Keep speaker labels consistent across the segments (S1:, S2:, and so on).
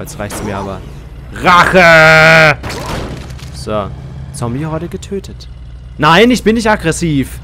S1: jetzt reicht's mir aber. Rache! So. Zombie-Horde getötet. Nein, ich bin nicht aggressiv.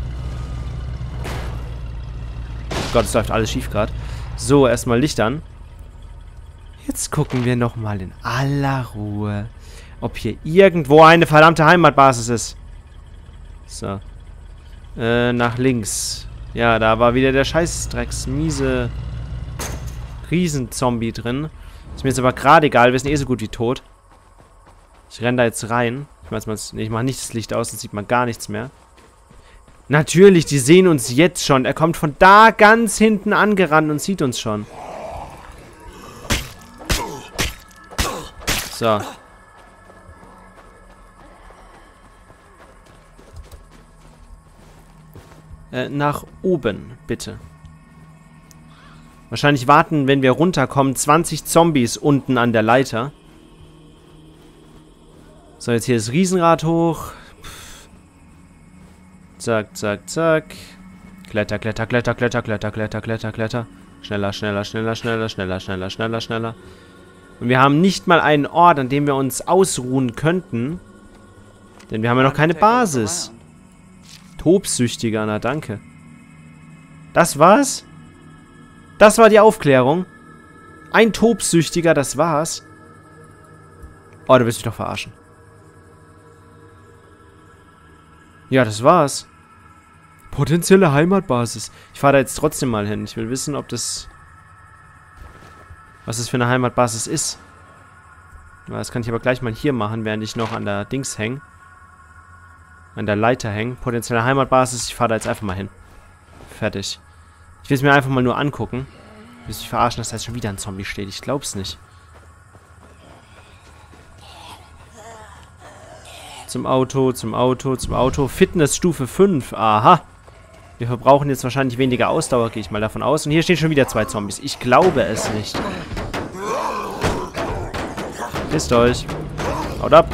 S1: Oh Gott, es läuft alles schief gerade. So, erstmal Licht an. Jetzt gucken wir nochmal in aller Ruhe, ob hier irgendwo eine verdammte Heimatbasis ist. So. Nach links. Ja, da war wieder der Scheißdrecks miese Riesenzombie drin. Ist mir jetzt aber gerade egal, wir sind eh so gut wie tot. Ich renne da jetzt rein. Ich mache nicht das Licht aus, dann sieht man gar nichts mehr. Natürlich, die sehen uns jetzt schon. Er kommt von da ganz hinten angerannt und sieht uns schon. So. Nach oben, bitte. Wahrscheinlich warten, wenn wir runterkommen, 20 Zombies unten an der Leiter. So, jetzt hier das Riesenrad hoch. Zack, zack, zack. Kletter, kletter, kletter, kletter, kletter, kletter, kletter, kletter. Schneller, schneller, schneller, schneller, schneller, schneller, schneller, schneller. Und wir haben nicht mal einen Ort, an dem wir uns ausruhen könnten. Denn wir haben ja noch keine Basis. Tobsüchtiger, na danke. Das war's? Das war die Aufklärung. Ein Tobsüchtiger, das war's. Oh, du willst mich doch verarschen. Ja, das war's. Potenzielle Heimatbasis. Ich fahre da jetzt trotzdem mal hin. Ich will wissen, ob das... was das für eine Heimatbasis ist. Das kann ich aber gleich mal hier machen, während ich noch an der Dings hänge. An der Leiter hängen. Potenzielle Heimatbasis. Ich fahre da jetzt einfach mal hin. Fertig. Ich will es mir einfach mal nur angucken. Ich will mich verarschen, dass da jetzt schon wieder ein Zombie steht. Ich glaub's nicht. Zum Auto, zum Auto, zum Auto. Fitnessstufe 5. Aha. Wir verbrauchen jetzt wahrscheinlich weniger Ausdauer, gehe ich mal davon aus. Und hier stehen schon wieder 2 Zombies. Ich glaube es nicht. Pisst euch. Haut ab.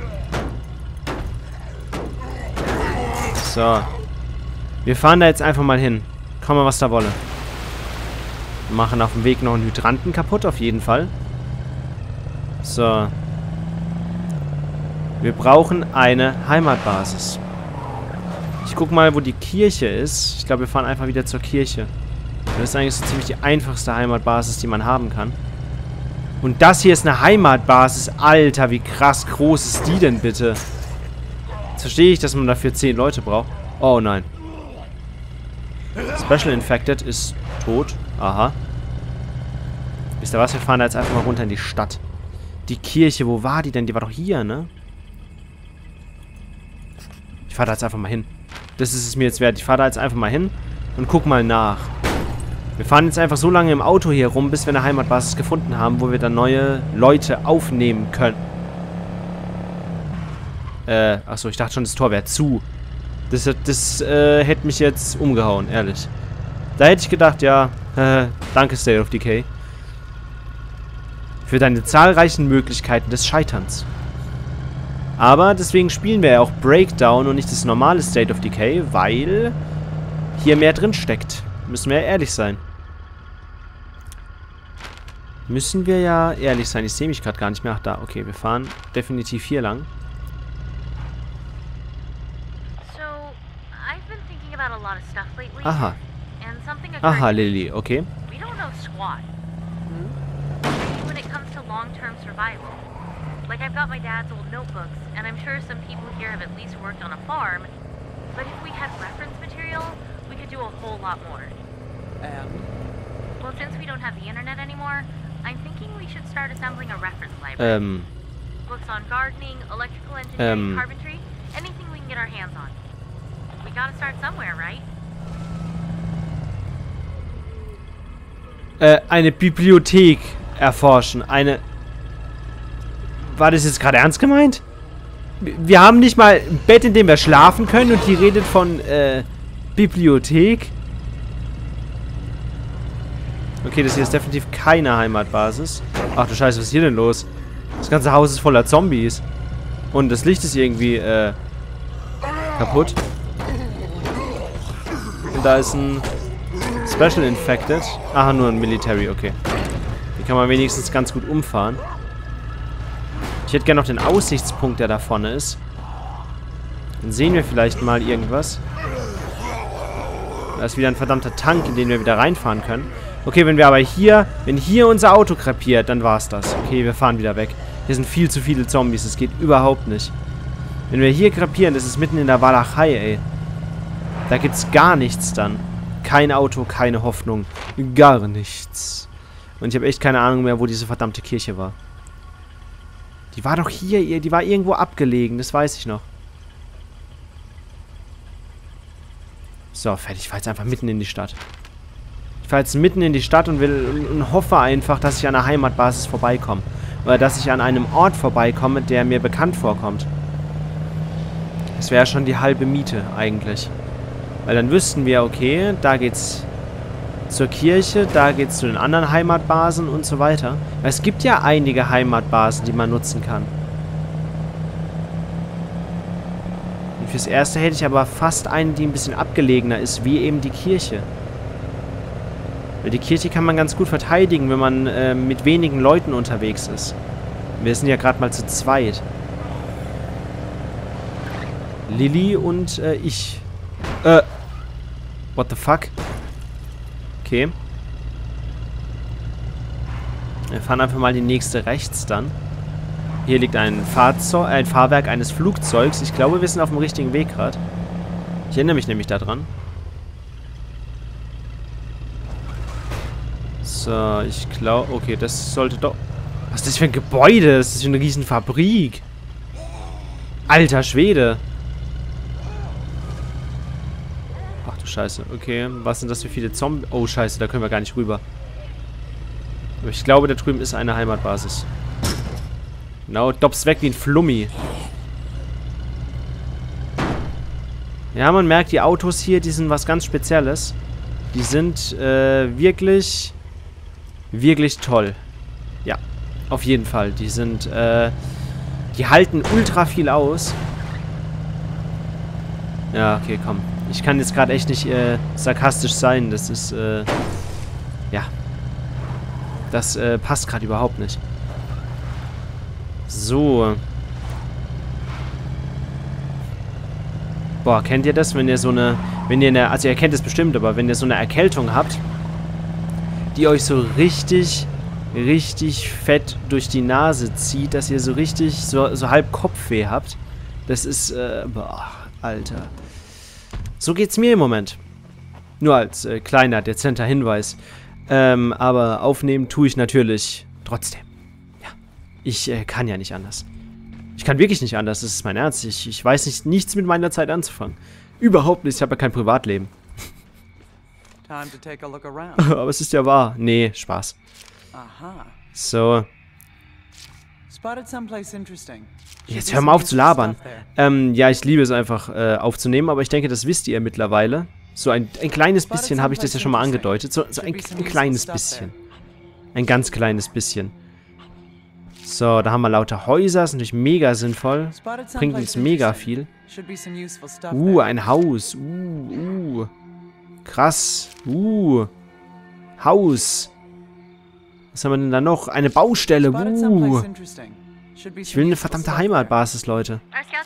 S1: So. Wir fahren da jetzt einfach mal hin. Kommen, was da wolle. Wir machen auf dem Weg noch einen Hydranten kaputt, auf jeden Fall. So. Wir brauchen eine Heimatbasis. Ich guck mal, wo die Kirche ist. Ich glaube, wir fahren einfach wieder zur Kirche. Das ist eigentlich so ziemlich die einfachste Heimatbasis, die man haben kann. Und das hier ist eine Heimatbasis. Alter, wie krass groß ist die denn bitte? Jetzt verstehe ich, dass man dafür 10 Leute braucht. Oh nein. Special Infected ist tot. Aha. Wisst ihr was? Wir fahren da jetzt einfach mal runter in die Stadt. Die Kirche, wo war die denn? Die war doch hier, ne? Ich fahre da jetzt einfach mal hin. Das ist es mir jetzt wert. Ich fahre da jetzt einfach mal hin und guck mal nach. Wir fahren jetzt einfach so lange im Auto hier rum, bis wir eine Heimatbasis gefunden haben, wo wir dann neue Leute aufnehmen können. Achso, ich dachte schon, das Tor wäre zu. Das hätte mich jetzt umgehauen, ehrlich. Da hätte ich gedacht, ja, danke State of Decay. Für deine zahlreichen Möglichkeiten des Scheiterns. Aber deswegen spielen wir ja auch Breakdown und nicht das normale State of Decay, weil hier mehr drin steckt. Müssen wir ja ehrlich sein. Müssen wir ja ehrlich sein. Ich sehe mich gerade gar nicht mehr. Ach, da. Okay, wir fahren definitiv hier lang. Aha. Aha, Lily. Okay.
S2: Like, I've got my dad's old notebooks, and I'm sure some people here have at least worked on a farm. But if we had reference material, we could do a whole lot more. Well, since we don't have the internet anymore, I'm thinking we should start assembling a reference library. Books on gardening, electrical engineering, carpentry, anything we can get our hands on. We gotta start somewhere, right?
S1: Eine Bibliothek erforschen. War das jetzt gerade ernst gemeint? Wir haben nicht mal ein Bett, in dem wir schlafen können und die redet von, Bibliothek. Okay, das hier ist definitiv keine Heimatbasis. Ach du Scheiße, was ist hier denn los? Das ganze Haus ist voller Zombies. Und das Licht ist irgendwie, kaputt. Und da ist ein Special Infected. Aha, nur ein Military, okay. Hier kann man wenigstens ganz gut umfahren. Ich hätte gerne noch den Aussichtspunkt, der da vorne ist. Dann sehen wir vielleicht mal irgendwas. Da ist wieder ein verdammter Tank, in den wir wieder reinfahren können. Okay, wenn hier unser Auto krepiert, dann war's das. Okay, wir fahren wieder weg. Hier sind viel zu viele Zombies, das geht überhaupt nicht. Wenn wir hier krepieren, das ist mitten in der Walachei, ey. Da gibt's gar nichts dann. Kein Auto, keine Hoffnung. Gar nichts. Und ich habe echt keine Ahnung mehr, wo diese verdammte Kirche war. Die war doch hier, die war irgendwo abgelegen, das weiß ich noch. So, fertig. Ich fahre jetzt einfach mitten in die Stadt. Ich fahre jetzt mitten in die Stadt und hoffe einfach, dass ich an der Heimatbasis vorbeikomme. Oder dass ich an einem Ort vorbeikomme, der mir bekannt vorkommt. Das wäre schon die halbe Miete eigentlich. Weil dann wüssten wir, okay, da geht's zur Kirche, da geht's zu den anderen Heimatbasen und so weiter. Weil es gibt ja einige Heimatbasen, die man nutzen kann. Und fürs Erste hätte ich aber fast eine, die ein bisschen abgelegener ist, wie eben die Kirche. Weil die Kirche kann man ganz gut verteidigen, wenn man mit wenigen Leuten unterwegs ist. Wir sind ja gerade mal zu zweit. Lilly und ich. What the fuck? Okay. Wir fahren einfach mal die nächste rechts dann. Hier liegt ein Fahrwerk eines Flugzeugs. Ich glaube, wir sind auf dem richtigen Weg gerade. Ich erinnere mich nämlich daran. So, ich glaube... Okay, das sollte doch... Was ist das für ein Gebäude? Das ist für eine riesen Fabrik. Alter Schwede. Ach du Scheiße. Okay, was sind das für viele Zombies? Oh Scheiße, da können wir gar nicht rüber. Aber ich glaube, da drüben ist eine Heimatbasis. Genau, dops weg wie ein Flummi. Ja, man merkt, die Autos hier, die sind was ganz Spezielles. Die sind wirklich toll. Ja, auf jeden Fall. Die sind, die halten ultra viel aus. Ja, okay, komm. Ich kann jetzt gerade echt nicht sarkastisch sein. Das ist, ja. Das passt gerade überhaupt nicht. So. Boah, kennt ihr das, wenn ihr so eine... also ihr kennt es bestimmt, aber wenn ihr so eine Erkältung habt, die euch so richtig fett durch die Nase zieht, dass ihr so richtig, so halb Kopfweh habt. Das ist, boah, Alter. So geht's mir im Moment. Nur als kleiner, dezenter Hinweis. Aber aufnehmen tue ich natürlich trotzdem. Ja, ich kann ja nicht anders. Ich kann wirklich nicht anders, das ist mein Ernst. Ich weiß nichts mit meiner Zeit anzufangen. Überhaupt nicht, ich habe ja kein Privatleben. Aber es ist ja wahr. Nee, Spaß. So. Jetzt hör mal auf zu labern. Ja, ich liebe es einfach aufzunehmen, aber ich denke, das wisst ihr mittlerweile. So ein kleines bisschen habe ich das ja schon mal angedeutet. So ein kleines bisschen. Ein ganz kleines bisschen. So, da haben wir lauter Häuser. Ist natürlich mega sinnvoll. Bringt uns mega viel. Ein Haus. Krass. Haus. Was haben wir denn da noch? Eine Baustelle. Ich will eine verdammte Heimatbasis, Leute.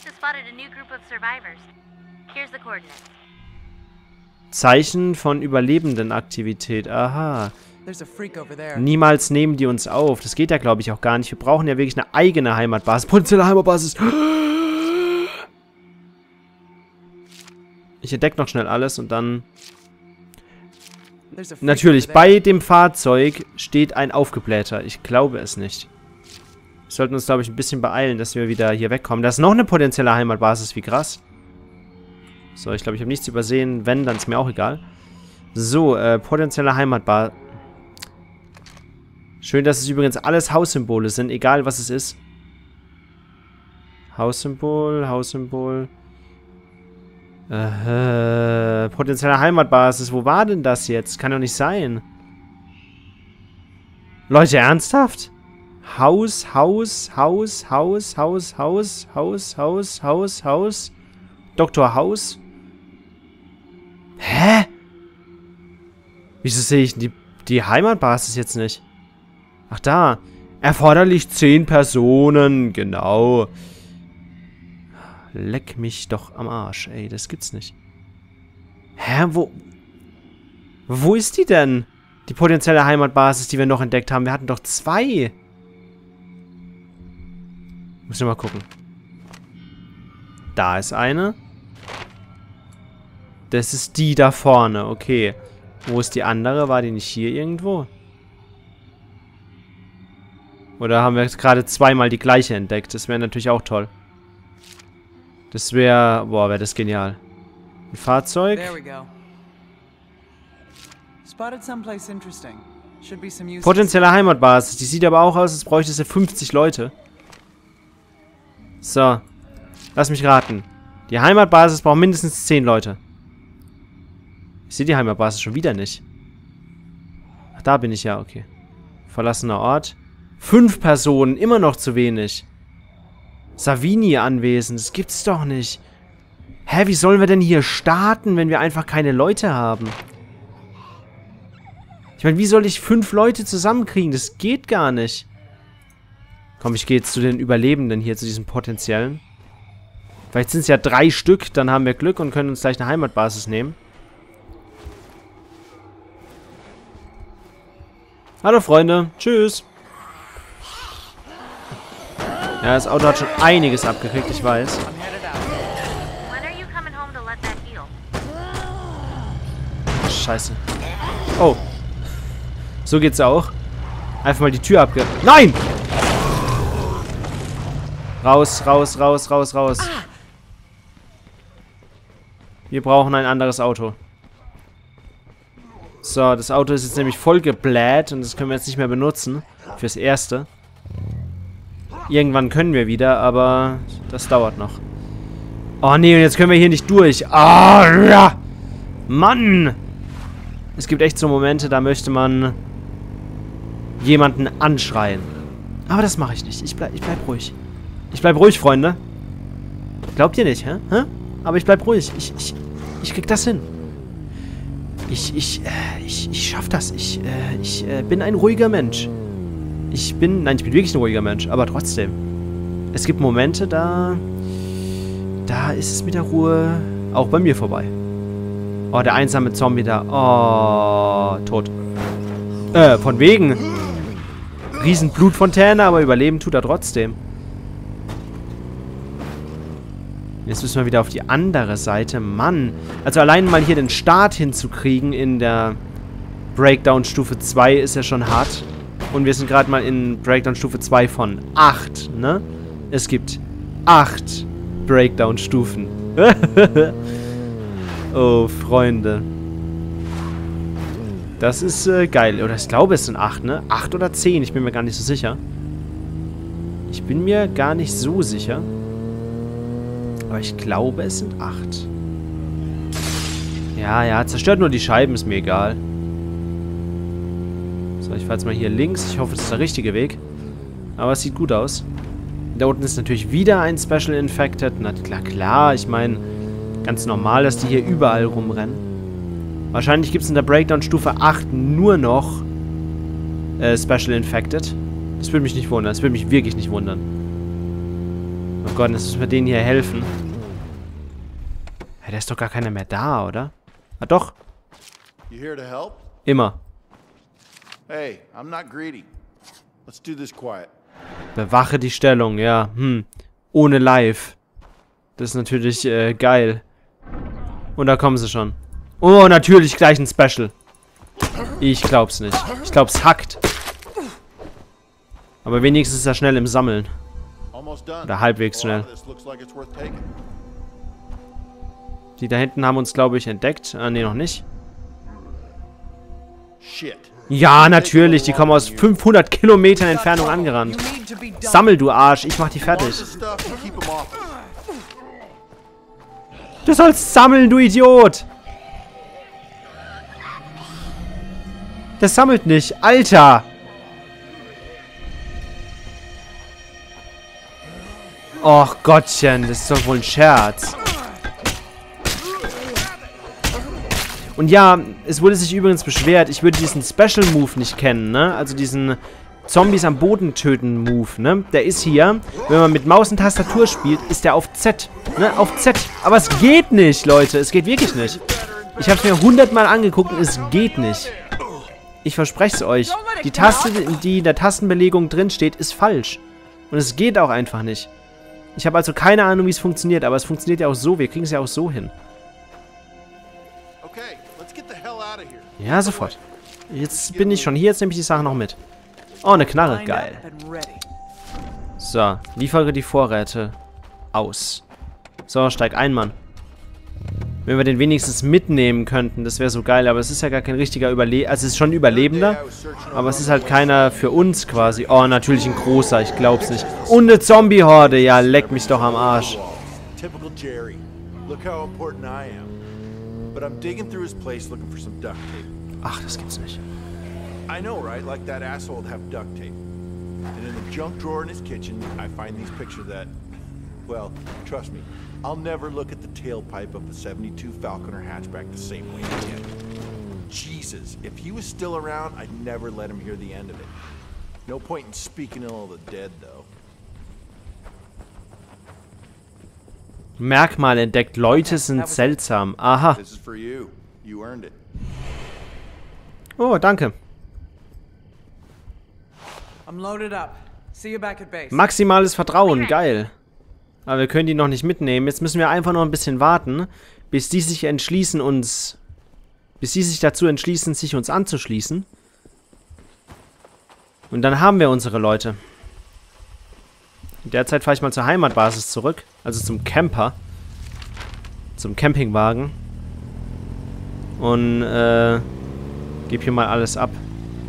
S1: Zeichen von Überlebendenaktivität. Aha. Niemals nehmen die uns auf. Das geht ja, glaube ich, auch gar nicht. Wir brauchen ja wirklich eine eigene Heimatbasis. Potenzielle Heimatbasis. Ich entdecke noch schnell alles und dann... Natürlich, bei dem Fahrzeug steht ein Aufgeblähter. Ich glaube es nicht. Wir sollten uns, glaube ich, ein bisschen beeilen, dass wir wieder hier wegkommen. Da ist noch eine potenzielle Heimatbasis. Wie krass. So, ich glaube, ich habe nichts übersehen. Wenn, dann ist mir auch egal. So, potenzielle Heimatbasis. Schön, dass es übrigens alles Haussymbole sind, egal was es ist. Haussymbol, Haussymbol. Potenzielle Heimatbasis. Wo war denn das jetzt? Kann doch nicht sein. Leute, ernsthaft? Haus. Dr. Haus. Hä? Wieso sehe ich die Heimatbasis jetzt nicht? Ach, da. Erforderlich 10 Personen. Genau. Leck mich doch am Arsch. Ey, das gibt's nicht. Hä, wo ist die denn? Die potenzielle Heimatbasis, die wir noch entdeckt haben. Wir hatten doch 2. Muss ich mal gucken. Da ist eine. Das ist die da vorne. Okay. Wo ist die andere? War die nicht hier irgendwo? Oder haben wir jetzt gerade zweimal die gleiche entdeckt? Das wäre natürlich auch toll. Das wäre... Boah, wäre das genial. Ein Fahrzeug. Potenzielle Heimatbasis. Die sieht aber auch aus, als bräuchte sie 50 Leute. So. Lass mich raten. Die Heimatbasis braucht mindestens 10 Leute. Ich sehe die Heimatbasis schon wieder nicht. Ach, da bin ich ja, okay. Verlassener Ort. 5 Personen, immer noch zu wenig. Savini anwesend, das gibt's doch nicht. Hä, wie sollen wir denn hier starten, wenn wir einfach keine Leute haben? Ich meine, wie soll ich 5 Leute zusammenkriegen? Das geht gar nicht. Komm, ich gehe jetzt zu den Überlebenden hier, zu diesen potenziellen. Vielleicht sind es ja 3 Stück, dann haben wir Glück und können uns gleich eine Heimatbasis nehmen. Hallo Freunde, tschüss. Ja, das Auto hat schon einiges abgekriegt, ich weiß. Scheiße. Oh. So geht's auch. Einfach mal die Tür abge... Nein! Raus, raus, raus, raus, raus. Wir brauchen ein anderes Auto. So, das Auto ist jetzt nämlich voll gebläht und das können wir jetzt nicht mehr benutzen. Fürs Erste. Irgendwann können wir wieder, aber das dauert noch. Oh nee, und jetzt können wir hier nicht durch. Ah, ja! Mann! Es gibt echt so Momente, da möchte man jemanden anschreien. Aber das mache ich nicht. Ich bleib ruhig. Ich bleib ruhig, Freunde. Glaubt ihr nicht, hä? Aber ich bleib ruhig. Ich krieg das hin. Ich schaff das. Ich bin ein ruhiger Mensch. Nein, ich bin wirklich ein ruhiger Mensch, aber trotzdem. Es gibt Momente, da ist es mit der Ruhe auch bei mir vorbei. Oh, der einsame Zombie da. Oh, tot. Von wegen. Riesen Blutfontäne, aber überleben tut er trotzdem. Jetzt müssen wir wieder auf die andere Seite. Mann. Also allein mal hier den Start hinzukriegen in der Breakdown Stufe 2 ist ja schon hart. Und wir sind gerade mal in Breakdown Stufe 2 von 8, ne? Es gibt 8 Breakdown Stufen. Oh, Freunde. Das ist geil. Oder ich glaube, es sind 8, ne? 8 oder 10, ich bin mir gar nicht so sicher. Ich bin mir gar nicht so sicher. Aber ich glaube, es sind 8. Ja, zerstört nur die Scheiben, ist mir egal. So, ich fahre jetzt mal hier links. Ich hoffe, das ist der richtige Weg. Aber es sieht gut aus. Da unten ist natürlich wieder ein Special Infected. Na klar, ich meine, ganz normal, dass die hier überall rumrennen. Wahrscheinlich gibt es in der Breakdown-Stufe 8 nur noch Special Infected. Das würde mich nicht wundern. Das würde mich wirklich nicht wundern. Oh Gott, jetzt müssen wir denen hier helfen. Ja, da ist doch gar keiner mehr da, oder? Ah, doch. Immer.
S3: Hey, I'm not greedy. Let's do this quiet.
S1: Bewache die Stellung, ja. Ohne Live. Das ist natürlich geil. Und da kommen sie schon. Oh, natürlich gleich ein Special. Ich glaub's nicht. Ich glaub's hackt. Aber wenigstens ist er schnell im Sammeln. Oder halbwegs schnell. Die da hinten haben uns, glaube ich, entdeckt. Ne, noch nicht. Ja, natürlich. Die kommen aus 500 Kilometern Entfernung angerannt. Sammel, du Arsch. Ich mach die fertig. Du sollst sammeln, du Idiot. Das sammelt nicht. Alter. Och Gottchen, das ist doch wohl ein Scherz. Und ja, es wurde sich übrigens beschwert, ich würde diesen Special Move nicht kennen, ne? Also diesen Zombies am Boden töten Move, ne? Der ist hier, wenn man mit Maus und Tastatur spielt, ist der auf Z, ne? Auf Z. Aber es geht nicht, Leute. Es geht wirklich nicht. Ich habe es mir 100-mal angeguckt und es geht nicht. Ich verspreche es euch. Die Taste, die in der Tastenbelegung drin steht, ist falsch. Und es geht auch einfach nicht. Ich habe also keine Ahnung, wie es funktioniert, aber es funktioniert ja auch so. Wir kriegen es ja auch so hin. Ja, sofort. Jetzt bin ich schon hier, jetzt nehme ich die Sache noch mit. Oh, eine Knarre, geil. So, liefere die Vorräte aus. So, steig ein, Mann. Wenn wir den wenigstens mitnehmen könnten, das wäre so geil, aber es ist ja gar kein richtiger Überlebender. Also es ist schon ein Überlebender, aber es ist halt keiner für uns quasi. Oh, natürlich ein großer, ich glaub's nicht. Und eine Zombie-Horde, ja, leck mich doch am Arsch.
S3: Typical Jerry. Look how important I am. But I'm digging through his place looking for some duct tape.
S1: Ach, das gibt's nicht.
S3: I know, right? Like that asshole would have duct tape. And in the junk drawer in his kitchen, I find these pictures that, well, trust me, I'll never look at the tailpipe of the 72 Falconer hatchback the same way again. Jesus, if he was still around, I'd never let him hear the end of it. No point in speaking ill of the dead, though.
S1: Merkmal entdeckt. Leute sind seltsam. Aha.
S3: This is for you. You earned it.
S1: Oh, danke.
S4: I'm loaded up. See you back at base.
S1: Maximales Vertrauen, geil. Aber wir können die noch nicht mitnehmen. Jetzt müssen wir einfach noch ein bisschen warten, bis die sich entschließen, bis sie sich dazu entschließen, sich uns anzuschließen. Und dann haben wir unsere Leute. In der Zeit fahre ich mal zur Heimatbasis zurück. Also zum Camper. Zum Campingwagen. Und, gebe hier mal alles ab.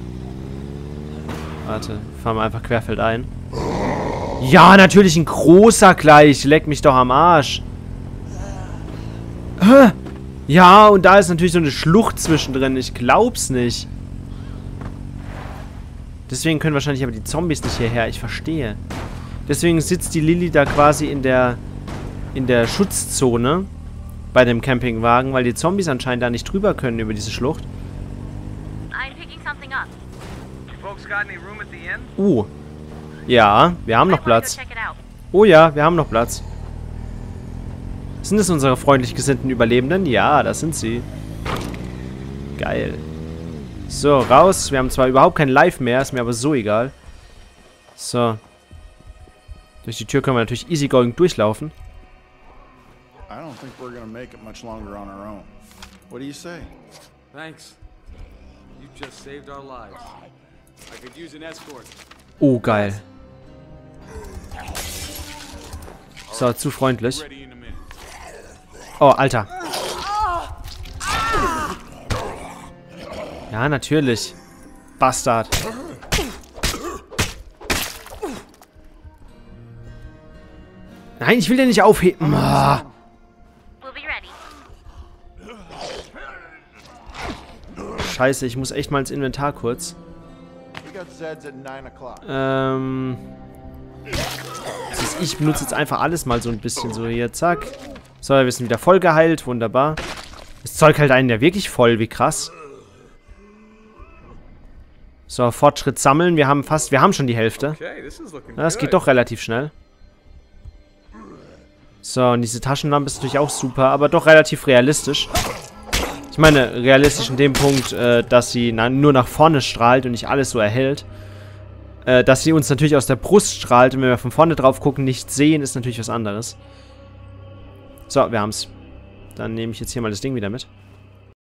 S1: Warte, fahren wir einfach querfeldein. Ja, natürlich ein großer gleich. Leck mich doch am Arsch. Ja, und da ist natürlich so eine Schlucht zwischendrin. Ich glaub's nicht. Deswegen können wahrscheinlich aber die Zombies nicht hierher. Ich verstehe. Deswegen sitzt die Lilly da quasi in der Schutzzone bei dem Campingwagen, weil die Zombies anscheinend da nicht drüber können über diese Schlucht. Ja, wir haben noch Platz. Oh ja, wir haben noch Platz. Sind es unsere freundlich gesinnten Überlebenden? Ja, das sind sie. Geil. So, raus. Wir haben zwar überhaupt kein Live mehr, ist mir aber so egal. So. Durch die Tür können wir natürlich easygoing durchlaufen.
S3: I don't think we're gonna make it much longer on our own. What do you say?
S5: Thanks. You just saved our lives. I could use an escort.
S1: Oh, geil. So, zu freundlich. Oh, Alter. Ja, natürlich. Bastard. Nein, ich will den nicht aufheben. Ah. Scheiße, ich muss echt mal ins Inventar kurz. Ich benutze jetzt einfach alles mal so ein bisschen. So, hier, zack. So, wir sind wieder voll geheilt. Wunderbar. Das Zeug hält einen ja wirklich voll. Wie krass. So, Fortschritt sammeln. Wir haben schon die Hälfte. Das geht doch relativ schnell. So, und diese Taschenlampe ist natürlich auch super, aber doch relativ realistisch. Ich meine, realistisch in dem Punkt, dass sie nur nach vorne strahlt und nicht alles so erhält. Dass sie uns natürlich aus der Brust strahlt und wenn wir von vorne drauf gucken, nicht sehen, ist natürlich was anderes. So, wir haben's. Dann nehme ich jetzt hier mal das Ding wieder mit.